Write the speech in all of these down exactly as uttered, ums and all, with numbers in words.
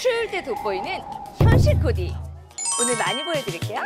추울 때 돋보이는 현실 코디. 오늘 많이 보여드릴게요.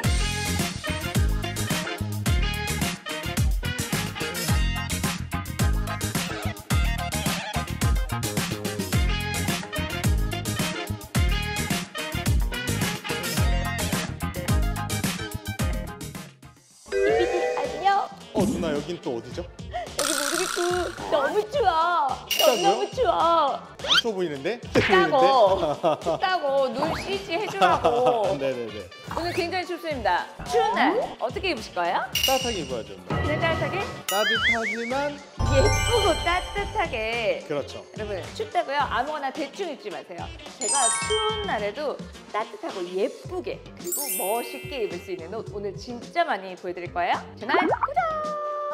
어, 누나 여긴 또 어디죠? 여기 모르겠고 너무 추워. 춥다고요? 너무 추워. 안 추워 보이는데? 춥다고. 춥다고. 눈 쉬지 해주라고. 네네네. 오늘 굉장히 춥습니다. 추운 날 어떻게 입으실 거예요? 따뜻하게 입어야죠. 누나. 그냥 따뜻하게? 따뜻하지만 예쁘고 따뜻하게. 그렇죠. 여러분 춥다고요? 아무거나 대충 입지 마세요. 제가 추운 날에도 따뜻하고 예쁘게 그리고 멋있게 입을 수 있는 옷 오늘 진짜 많이 보여드릴 거예요. 채널 고정!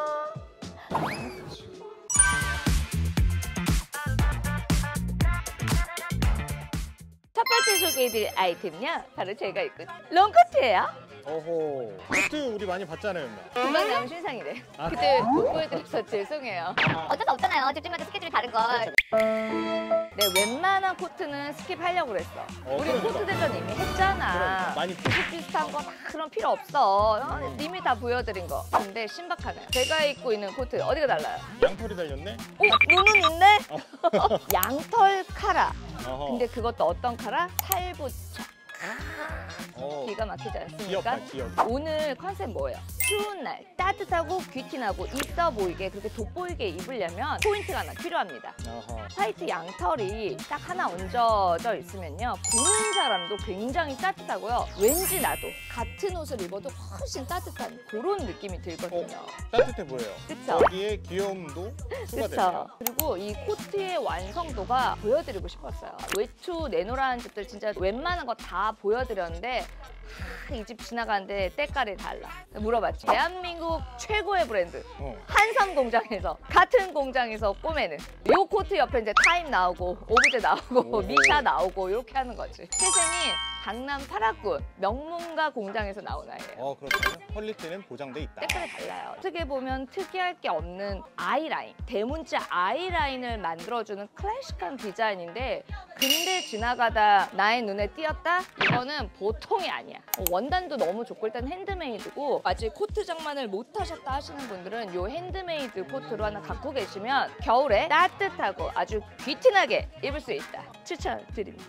첫 번째 소개해드릴 아이템은요. 바로 제가 입고 롱코트예요. 어호. 코트 우리 많이 봤잖아요, 누나. 금방 나온 신상이래. 아. 그때 못 보여드려서 죄송해요. 어쩔 수 없잖아요. 집집마다 스케줄이 다른 걸. 네, 웬만한 코트는 스킵하려고 그랬어. 어, 우리 그러니까. 코트 대전 이미 했잖아. 그러니까. 많이 비슷비슷한 거 다 그런 필요 없어. 어, 이미 다 보여드린 거. 근데 신박하네요. 제가 입고 있는 코트 어디가 달라요? 양털이 달렸네? 어? 눈은 있네? 양털 카라. 어허. 근데 그것도 어떤 카라? 살부착. 어, 기가 막히지 않습니까? 귀엽다, 귀엽다. 오늘 컨셉 뭐예요? 추운 날 따뜻하고 귀티나고 있어 보이게 그렇게 돋보이게 입으려면 포인트가 하나 필요합니다. 어허. 화이트 양털이 딱 하나 얹어져 있으면요. 보는 사람도 굉장히 따뜻하고요. 왠지 나도 같은 옷을 입어도 훨씬 따뜻한 그런 느낌이 들거든요. 어, 따뜻해 보여요. 그쵸? 거기에 귀여움도 추가되네요. 그렇죠. 그리고 이 코트의 완성도가 보여드리고 싶었어요. 외투 내놓으라는 집들 진짜 웬만한 거 다 보여드렸는데 이 집 지나가는데 때깔이 달라. 물어봤지. 대한민국 최고의 브랜드 어. 한섬 공장에서 같은 공장에서 꼬매는 이 코트 옆에 이제 타임 나오고 오브제 나오고 오. 미샤 나오고 이렇게 하는 거지. 태생이 강남 파라군 명문가 공장에서 나온 아이예요. 어, 그렇죠. 퀄리티는 보장돼 있다. 색깔이 달라요. 어떻게 보면 특이할 게 없는 아이라인, 대문자 아이라인을 만들어주는 클래식한 디자인인데 근데 지나가다 나의 눈에 띄었다? 이거는 보통이 아니야. 원단도 너무 좋고 일단 핸드메이드고 아직 코트 장만을 못 하셨다 하시는 분들은 이 핸드메이드 코트로 하나 갖고 계시면 겨울에 따뜻하고 아주 귀티나게 입을 수 있다. 추천드립니다.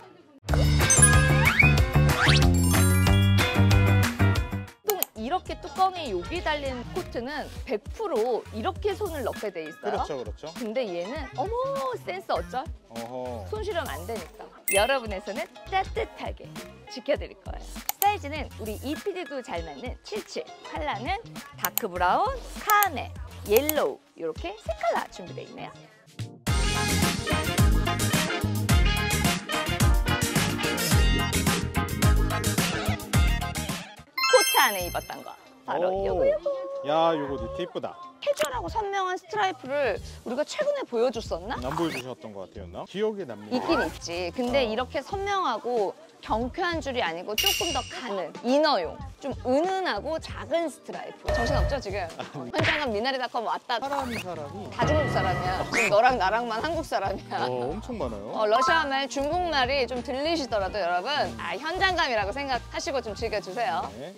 이렇게 뚜껑이 여기 달린 코트는 백 퍼센트 이렇게 손을 넣게 돼 있어요. 그렇죠, 그렇죠. 근데 얘는 어머 센스 어쩔? 어허. 손 실험 안 되니까 여러분의 손은 따뜻하게 지켜드릴 거예요. 사이즈는 우리 이피디도 잘 맞는 칠십칠, 컬러는 다크 브라운, 카멜, 옐로우 이렇게 세 컬러 준비되어 있네요. 코트 안에 입었던 거 바로 오. 요거 요거. 야, 요거 니트 이쁘다. 캐주얼하고 선명한 스트라이프를 우리가 최근에 보여줬었나? 안 보여주셨던 것 같아요, 나? 기억에 남는. 있긴 있지. 근데 어. 이렇게 선명하고 경쾌한 줄이 아니고 조금 더 가는 이너용, 좀 은은하고 작은 스트라이프. 정신없죠 지금? 현장감 미나리닷컴 왔다. 사람 사람이 다 중국 사람이야. 지금 너랑 나랑만 한국 사람이야. 어, 엄청 많아요. 어, 러시아말, 중국말이 좀 들리시더라도 여러분 아, 현장감이라고 생각하시고 좀 즐겨주세요. 네.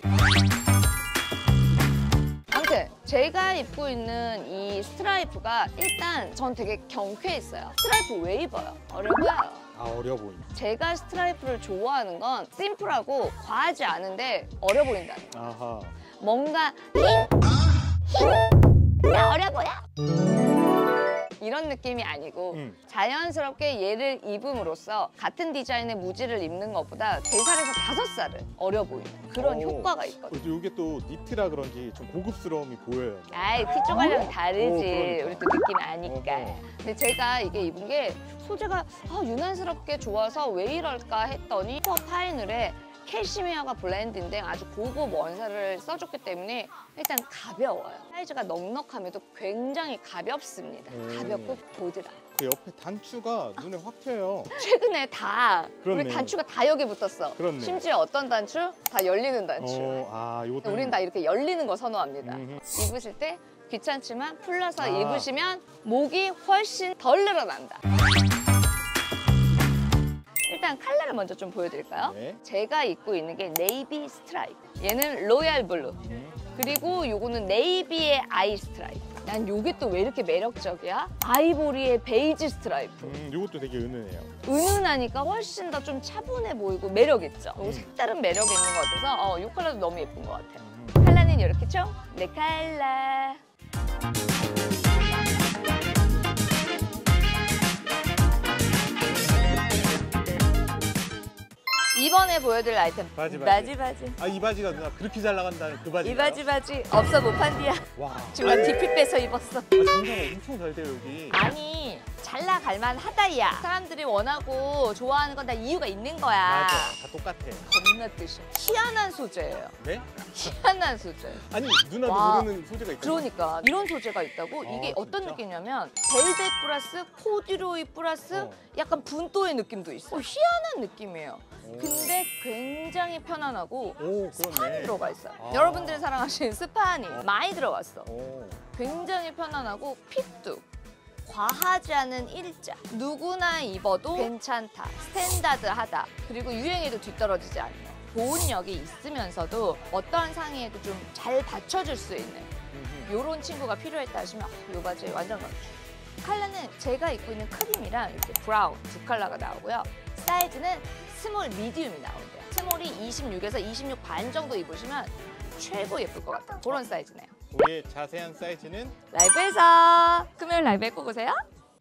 아무튼 제가 입고 있는 이 스트라이프가 일단 전 되게 경쾌했어요. 스트라이프 왜 입어요? 어려 보여요. 아, 어려 보인다. 제가 스트라이프를 좋아하는 건 심플하고 과하지 않은데 어려 보인다는 거. 아하. 뭔가 힘! 힘! 나 어려 보여? 이런 느낌이 아니고 음. 자연스럽게 얘를 입음으로써 같은 디자인의 무지를 입는 것보다 세 살에서 다섯 살은 어려 보이는 그런 오. 효과가 있거든요. 이게 또 니트라 그런지 좀 고급스러움이 보여요. 아이 티 쪼가려면 다르지. 오, 그러니까. 우리 또 느낌 아니까. 어허. 근데 제가 이게 입은 게 소재가 아, 유난스럽게 좋아서 왜 이럴까 했더니 슈퍼 파이눌에 캐시미어가 블렌드인데 아주 고급 원사를 써줬기 때문에 일단 가벼워요. 사이즈가 넉넉함에도 굉장히 가볍습니다. 음. 가볍고 보드라. 그 옆에 단추가 눈에 확 튀어요. 최근에 다 그렇네. 우리 단추가 다 여기 붙었어. 그렇네. 심지어 어떤 단추? 다 열리는 단추. 어, 아, 요것도. 우린 다 이렇게 열리는 거 선호합니다. 음흠. 입으실 때 귀찮지만 풀러서 아. 입으시면 목이 훨씬 덜 늘어난다. 일단 일단 컬러를 먼저 좀 보여드릴까요? 네. 제가 입고 있는 게 네이비 스트라이프. 얘는 로얄 블루. 음. 그리고 요거는 네이비의 아이 스트라이프. 난 요게 또 왜 이렇게 매력적이야? 아이보리의 베이지 스트라이프. 음, 이것도 되게 은은해요. 은은하니까 훨씬 더 좀 차분해 보이고 매력 있죠? 요 음. 색다른 매력이 있는 것 같아서 어, 요 컬러도 너무 예쁜 것 같아요. 음. 컬러는 이렇게죠? 네 컬러. 이번에 보여드릴 아이템 바지, 바지 바지. 바지. 아, 이 바지가 누나 그렇게 잘 나간다는 그 바지. 이 바지 바지 없어 못 판디야. 와. 지금 나 디피 빼서 입었어. 아, 장사가 엄청 잘 돼요, 여기. 아니 잘 나갈만 하다야. 사람들이 원하고 좋아하는 건 다 이유가 있는 거야. 맞아. 다 똑같아. 겁나 뜻이. 희한한 소재예요. 네? 희한한 소재. 아니, 누나도 와. 모르는 소재가 있다. 그러니까 이런 소재가 있다고? 아, 이게 어떤 진짜? 느낌이냐면 벨벳 플러스 코듀로이 플러스 어. 약간 분또의 느낌도 있어. 어, 희한한 느낌이에요. 오. 근데 굉장히 편안하고 오, 스판이 그렇네. 들어가 있어요. 아. 여러분들이 사랑하시는 스판이 많이 들어갔어. 오. 굉장히 편안하고 핏도 과하지 않은 일자. 누구나 입어도 괜찮다. 스탠다드하다. 그리고 유행에도 뒤떨어지지 않는. 보온력이 있으면서도 어떠한 상의에도 좀 잘 받쳐줄 수 있는 음흠. 이런 친구가 필요했다 하시면 아, 이 바지 완전 강추. 컬러는 제가 입고 있는 크림이랑 이렇게 브라운 두 컬러가 나오고요. 사이즈는 스몰, 미디움이 나온대요. 스몰이 이십육에서 이십육 반 정도 입으시면 최고 예쁠 것 같아요. 그런 사이즈네요. 우리의 자세한 사이즈는 라이브에서 금요일 라이브에 꼭 오세요.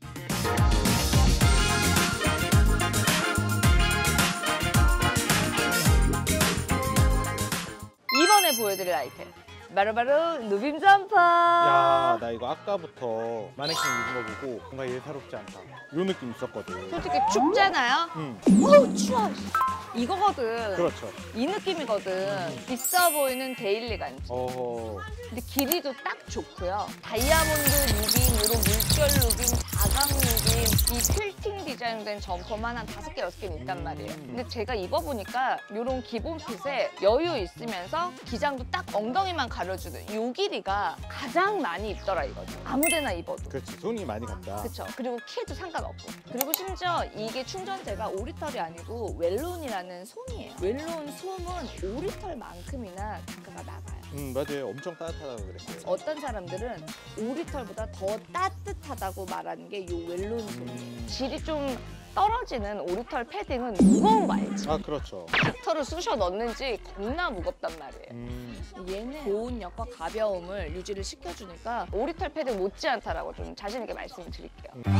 이번에 보여드릴 아이템 바로바로 누빔 점퍼. 야, 나 이거 아까부터 마네킹 입은 거 보고 뭔가 예사롭지 않다. 이런 느낌 있었거든. 솔직히 춥잖아요. 음, 어우 추워. 이거거든. 그렇죠. 이 느낌이거든. 있어 보이는 데일리 간지. 어, 근데 길이도 딱 좋고요. 다이아몬드 룩인, 이런 물결 룩인, 자강 룩인, 이 퀼팅 디자인된 점퍼만 한 다섯 개, 여섯 개는 있단 말이에요. 근데 제가 입어보니까 이런 기본 핏에 여유 있으면서 기장도 딱 엉덩이만 가려주는 요 길이가 가장 많이 입더라 이거죠. 아무데나 입어도. 그렇지. 손이 많이 간다. 그쵸. 그리고 키에도 상관없고. 그리고 심지어 이게 충전재가 오리털이 아니고 웰론이라는 솜이에요. 웰론 솜은 오리털만큼이나 단가가 나가요. 음, 맞아요. 엄청 따뜻하다고 그랬어요. 어떤 사람들은 오리털보다 더 따뜻하다고 말하는 게 이 웰론 솜이에요. 음. 질이 좀 떨어지는 오리털 패딩은 무거운 거 알지? 아, 그렇죠. 닥터를 쑤셔 넣는지 겁나 무겁단 말이에요. 음, 얘는 보온력과 가벼움을 유지를 시켜주니까 오리털 패딩 못지않다라고 좀 자신 있게 말씀을 드릴게요. 음.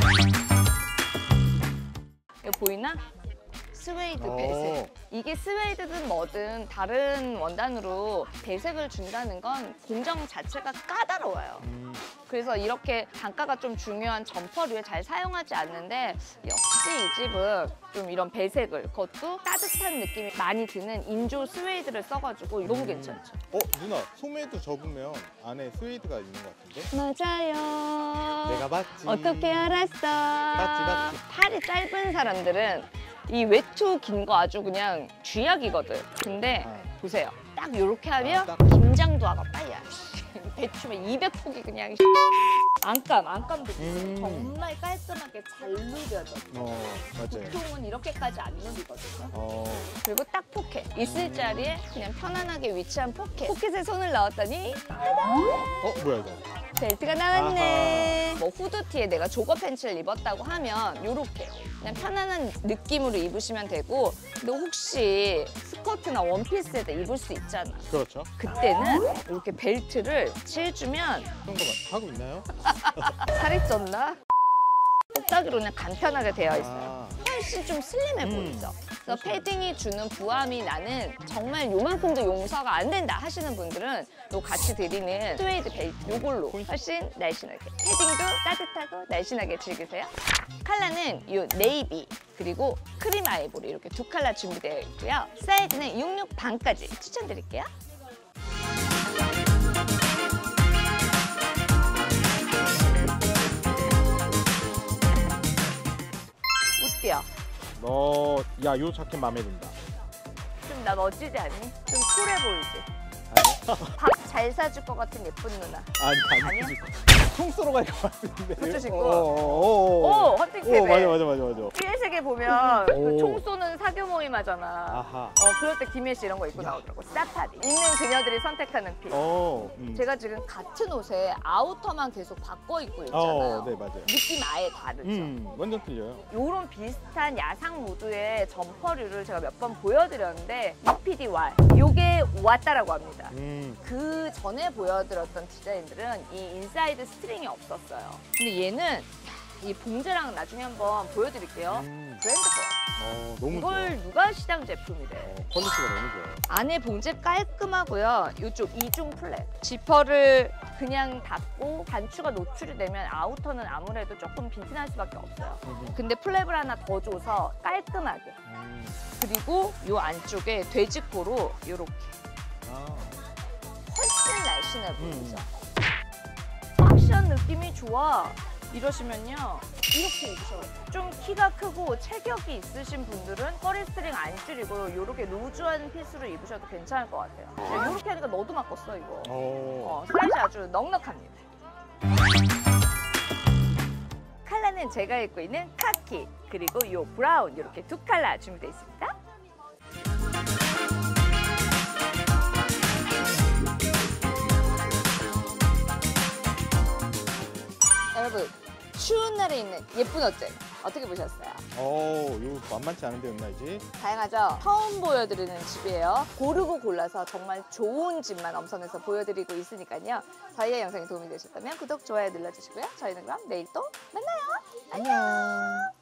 이거 보이나? 스웨이드 어. 배색. 이게 스웨이드든 뭐든 다른 원단으로 배색을 준다는 건 공정 자체가 까다로워요. 음. 그래서 이렇게 단가가 좀 중요한 점퍼류에 잘 사용하지 않는데 역시 이 집은 좀 이런 배색을 그것도 따뜻한 느낌이 많이 드는 인조 스웨이드를 써가지고 너무 괜찮죠. 어, 누나, 소매도 접으면 안에 스웨이드가 있는 것 같은데? 맞아요. 내가 봤지. 어떻게 알았어? 맞지, 맞지. 팔이 짧은 사람들은 이 외투 긴 거 아주 그냥 쥐약이거든. 근데 아. 보세요. 딱 이렇게 하면 아, 딱. 김장도 하고 빠이야. 배추면 이백 폭이 그냥 안감, 안감도 음. 정말 깔끔하게 잘 누벼져. 어, 맞아요. 보통은 이렇게까지 안 누비거든요. 어, 그리고 딱 포켓. 있을 자리에 그냥 편안하게 위치한 포켓. 포켓에 손을 넣었더니 어, 뭐야 이거? 벨트가 나왔네. 뭐 후드티에 내가 조거 팬츠를 입었다고 하면 이렇게 그냥 편안한 느낌으로 입으시면 되고, 근데 혹시 스커트나 원피스에다 입을 수 있잖아. 그렇죠. 그때는 이렇게 벨트를 칠주면 그런 거 하고 있나요? 살이 쪘나? 똑딱이로 그냥 간편하게 되어 있어요. 아, 훨씬 좀 슬림해 음. 보이죠? 그래서 패딩이 주는 부함이 나는 정말 요만큼도 용서가 안 된다 하시는 분들은 요 같이 드리는 스웨이드 벨트 요걸로 훨씬 날씬하게, 패딩도 따뜻하고 날씬하게 즐기세요. 컬러는 요 네이비 그리고 크림 아이보리 이렇게 두 컬러 준비되어 있고요. 사이즈는 육십육 반까지 추천드릴게요. 어때요? 너, 야, 요 자켓 마음에 든다. 좀 나 멋지지 않니? 좀 쿨해 보이지? 아니야? 밥 잘 사줄 것 같은 예쁜 누나. 아니, 아니야? 아니. 총 쏘러 갈 것 같은데. 부츠 신고. 어, 어, 어, 어. 오, 헌팅 세배. 오, 맞아, 맞아, 맞아, 맞아. 삐에색 빨간색에 보면 그 오. 총 쏘는 사교 모임 하잖아. 아하. 어, 그럴 때 김혜 씨 이런 거 입고 나오더라고. 사파리. 있는 그녀들이 선택하는 핏. 어. 음. 제가 지금 같은 옷에 아우터만 계속 바꿔 입고 있잖아요. 어, 네 맞아요. 느낌 아예 다르죠. 음, 완전 틀려요. 요런 비슷한 야상 무드의 점퍼류를 제가 몇 번 보여드렸는데 이피디 왈 요게 왔다라고 합니다. 음. 그 전에 보여드렸던 디자인들은 이 인사이드 스트링이 없었어요. 근데 얘는 이 봉제랑 나중에 한번 보여드릴게요. 음. 브랜드 거. 어, 너무 이걸 좋아. 누가 시장 제품이래. 어, 퀄리티가 너무 좋아요. 안에 봉제 깔끔하고요. 이쪽 이중 플랫. 지퍼를 그냥 닫고 단추가 노출이 되면 아우터는 아무래도 조금 빈티날 수밖에 없어요. 음. 근데 플랩을 하나 더 줘서 깔끔하게. 음. 그리고 이 안쪽에 돼지코로 이렇게 아. 훨씬 날씬해 보이죠. 음. 섹시한 느낌이 좋아. 이러시면요. 이렇게 입으셔도 돼요. 좀 키가 크고 체격이 있으신 분들은 허리 스트링 안 줄이고 이렇게 루즈한 핏으로 입으셔도 괜찮을 것 같아요. 이렇게 하니까 너도 맞겠어 이거. 어. 어, 사이즈 아주 넉넉합니다. 컬러는 제가 입고 있는 카키 그리고 이 브라운 이렇게 두 컬러 준비되어 있습니다. 여러분 추운 날에 입는 예쁜 옷들 어떻게 보셨어요? 어, 이거 만만치 않은데 은나이지? 다양하죠? 처음 보여드리는 집이에요. 고르고 골라서 정말 좋은 집만 엄선해서 보여드리고 있으니까요. 저희의 영상이 도움이 되셨다면 구독, 좋아요 눌러주시고요. 저희는 그럼 내일 또 만나요. 안녕.